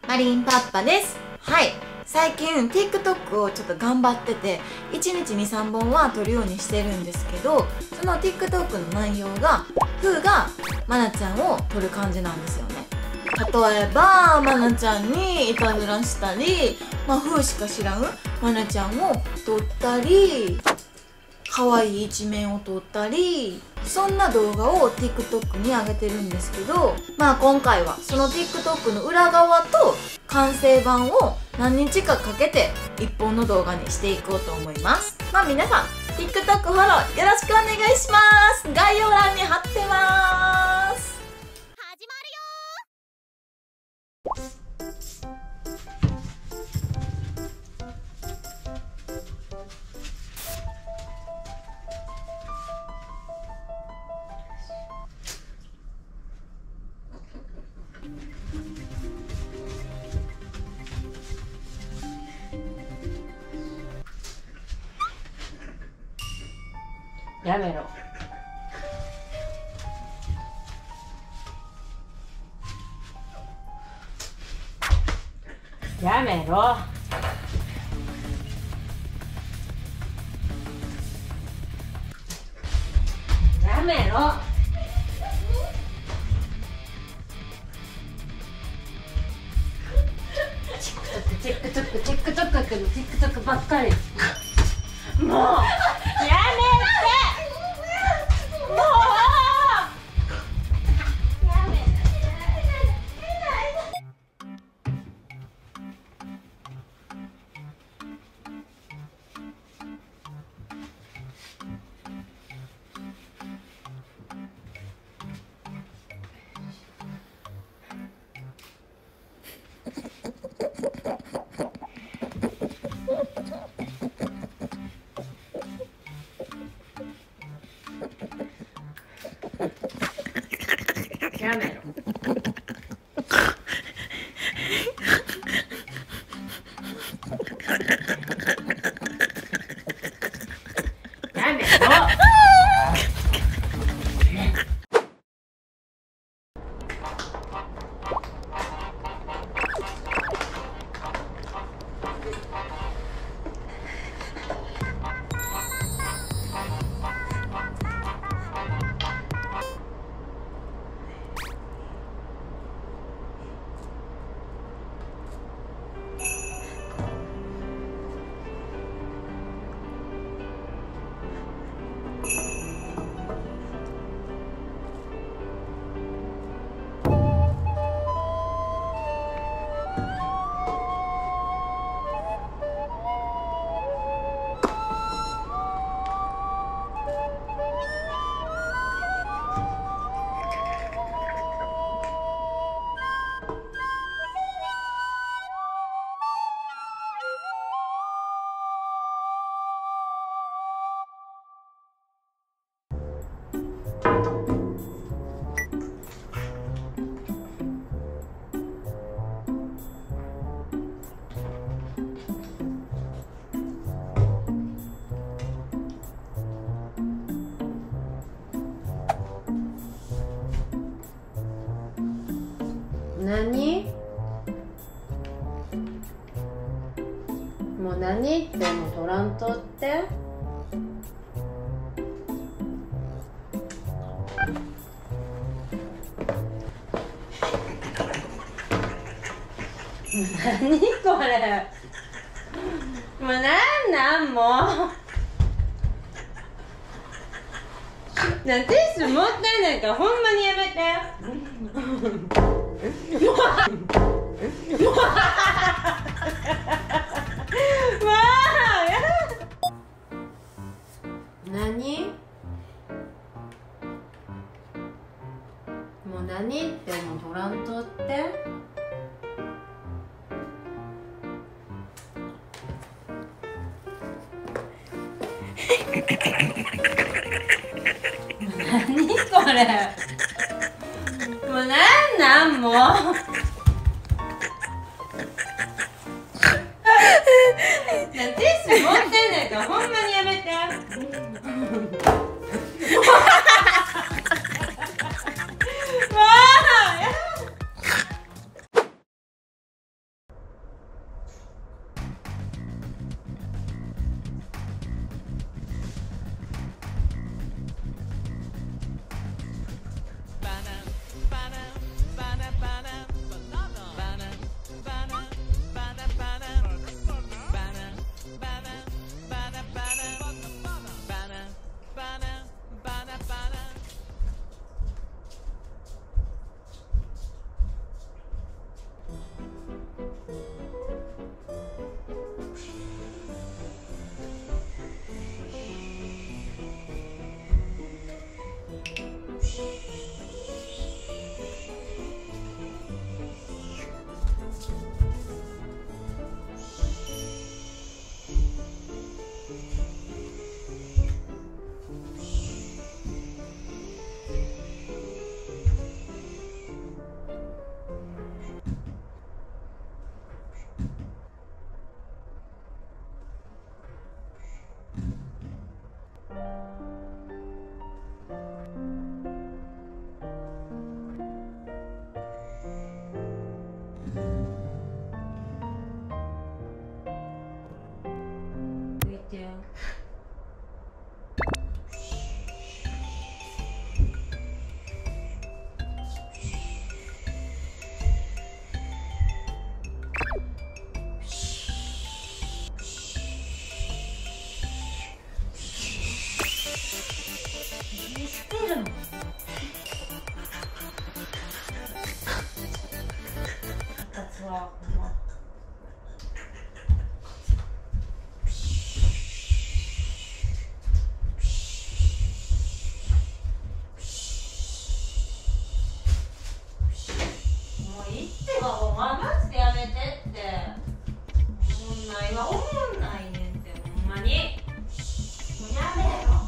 マリンパッパです。はい、最近 TikTok をちょっと頑張ってて1日2、3本は撮るようにしてるんですけど、その TikTok の内容がふーがまなちゃんを撮る感じなんですよね。例えばまなちゃんにいたずらしたり、ふーしか知らんまなちゃんを撮ったり、可愛い一面を撮ったり、そんな動画を TikTok に上げてるんですけど、今回はその TikTok の裏側と完成版を何日かかけて一本の動画にしていこうと思います。皆さん TikTok フォローよろしくお願いします。概要欄に貼ってます。始まるよ。 やめろ。やめろ。やめろ。TikTok ばっかり。もうやめやめろ。やめろ。何？もう何言っても取らんとって。何これ。もうなんもうティッシュもったいないからほんまにやめて。何？もう何言っても取らんとって。何これ。もうもうティッシュ持ってんねんからほんまにやめて。 ほら。もういいってば、もうマジでやめてって。おもんないわ、おもんないねんって、ほんまに。もうやめろ。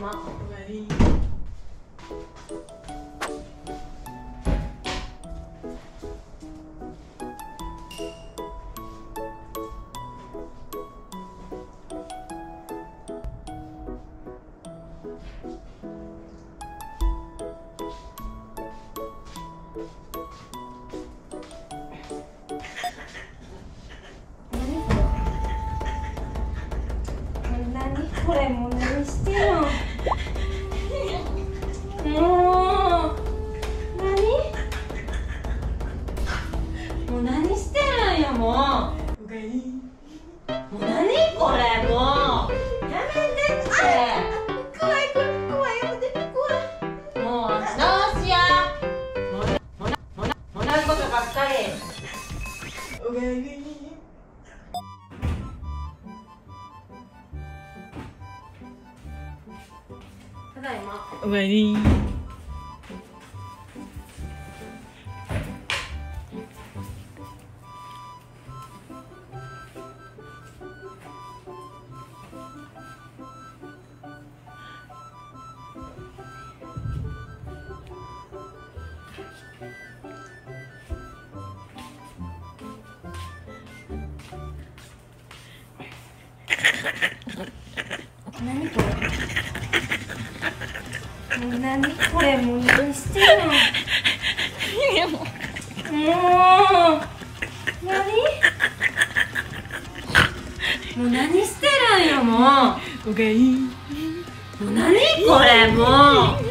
今。これもう何してんの？もう何してるんよもう。もう何これもうやめてって。 怖いやめて怖い。 もうどうしよう。同じことばっかり。ただいま。 うわりー。 何これ？もう何これもう何してるの？もうもう何してるんよもう。 うがいい。 もう何これもう。